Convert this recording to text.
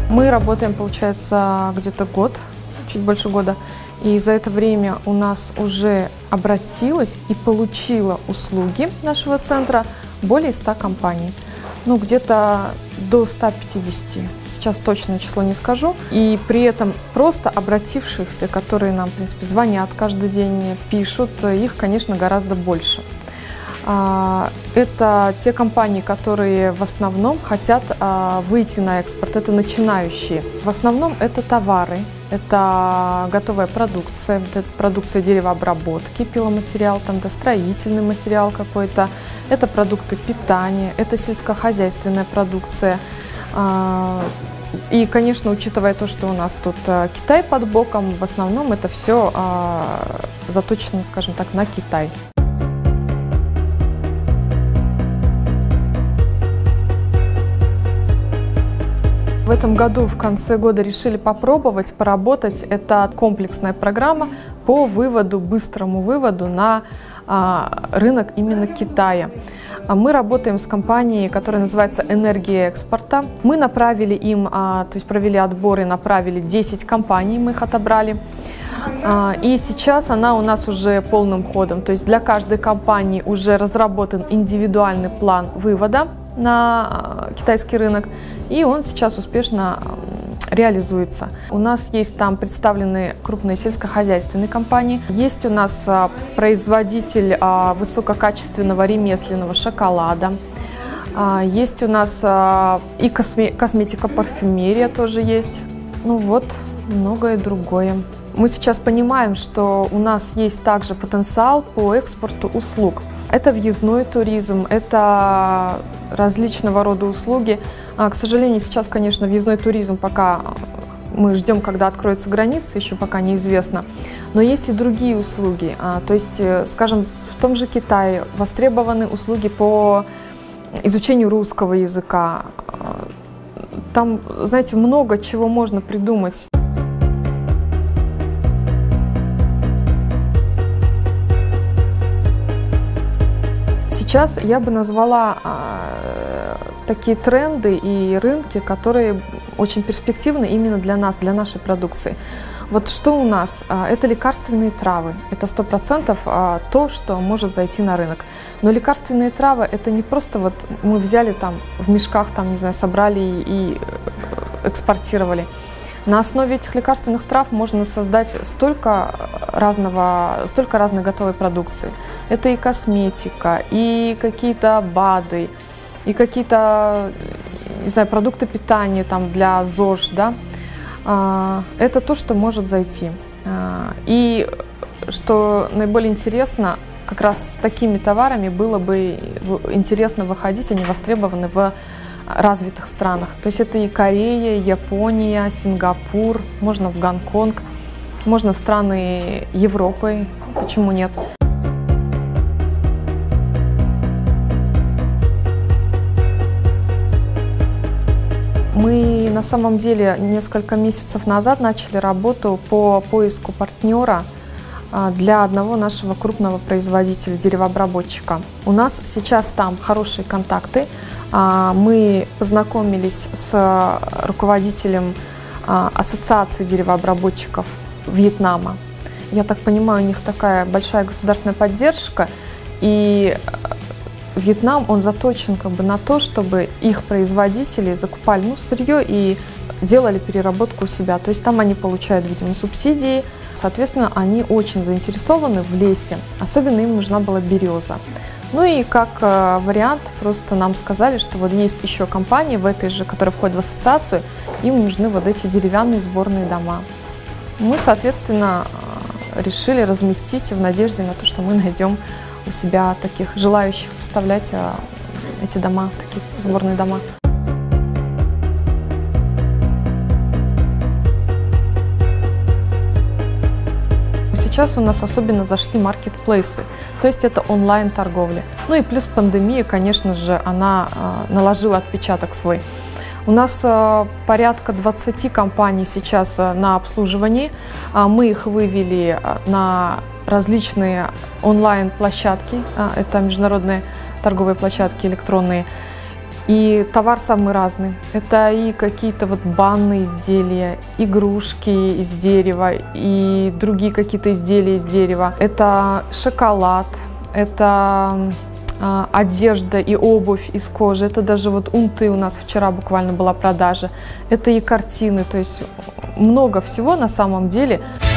Мы работаем, получается, где-то год, чуть больше года. И за это время у нас уже обратилось и получило услуги нашего центра более 100 компаний. Ну, где-то до 150, сейчас точное число не скажу. И при этом просто обратившихся, которые нам, в принципе, звонят каждый день, пишут, их, конечно, гораздо больше. Это те компании, которые в основном хотят выйти на экспорт, это начинающие. В основном это товары, это готовая продукция, это продукция деревообработки, пиломатериал, там, да, строительный материал какой-то, это продукты питания, это сельскохозяйственная продукция. И, конечно, учитывая то, что у нас тут Китай под боком, в основном это все заточено, скажем так, на Китай. В этом году в конце года решили попробовать, поработать. Это комплексная программа по выводу, быстрому выводу на рынок именно Китая. Мы работаем с компанией, которая называется «Энергия экспорта». Мы направили им, то есть провели отбор и направили 10 компаний, мы их отобрали. И сейчас она у нас уже полным ходом. То есть для каждой компании уже разработан индивидуальный план вывода на китайский рынок, и он сейчас успешно реализуется. У нас есть там представлены крупные сельскохозяйственные компании, есть у нас производитель высококачественного ремесленного шоколада, есть у нас и косметика, парфюмерия тоже есть, ну вот, многое другое. Мы сейчас понимаем, что у нас есть также потенциал по экспорту услуг. Это въездной туризм, это различного рода услуги. К сожалению, сейчас, конечно, въездной туризм пока мы ждем, когда откроются границы, еще пока неизвестно. Но есть и другие услуги. То есть, скажем, в том же Китае востребованы услуги по изучению русского языка. Там, знаете, много чего можно придумать. Сейчас я бы назвала такие тренды и рынки, которые очень перспективны именно для нас, для нашей продукции. Вот что у нас? Это лекарственные травы. Это 100% то, что может зайти на рынок. Но лекарственные травы – это не просто вот мы взяли там в мешках, там, не знаю, собрали и экспортировали. На основе этих лекарственных трав можно создать столько разной готовой продукции. Это и косметика, и какие-то БАДы, и какие-то, не знаю, продукты питания там, для ЗОЖ. Да? Это то, что может зайти. И что наиболее интересно, как раз с такими товарами было бы интересно выходить, они востребованы в развитых странах. То есть это и Корея, Япония, Сингапур, можно в Гонконг, можно в страны Европы, почему нет. Мы на самом деле несколько месяцев назад начали работу по поиску партнера для одного нашего крупного производителя, деревообработчика. У нас сейчас там хорошие контакты. Мы познакомились с руководителем Ассоциации деревообработчиков Вьетнама. Я так понимаю, у них такая большая государственная поддержка, и Вьетнам, он заточен как бы на то, чтобы их производители закупали сырье и делали переработку у себя. То есть там они получают, видимо, субсидии. Соответственно, они очень заинтересованы в лесе. Особенно им нужна была береза. Ну и как вариант, просто нам сказали, что вот есть еще компания в этой же, которая входит в ассоциацию, им нужны вот эти деревянные сборные дома. Мы, соответственно, решили разместить в надежде на то, что мы найдем у себя таких желающих поставлять эти дома, такие сборные дома. Сейчас у нас особенно зашли маркетплейсы, то есть это онлайн-торговля. Ну и плюс пандемия, конечно же, она наложила отпечаток свой. У нас порядка 20 компаний сейчас на обслуживании. Мы их вывели на различные онлайн-площадки, это международные торговые площадки электронные. И товар самый разный. Это и какие-то вот банные изделия, игрушки из дерева и другие какие-то изделия из дерева. Это шоколад, это одежда и обувь из кожи. Это даже вот унты у нас вчера буквально была продажа. Это и картины, то есть много всего на самом деле.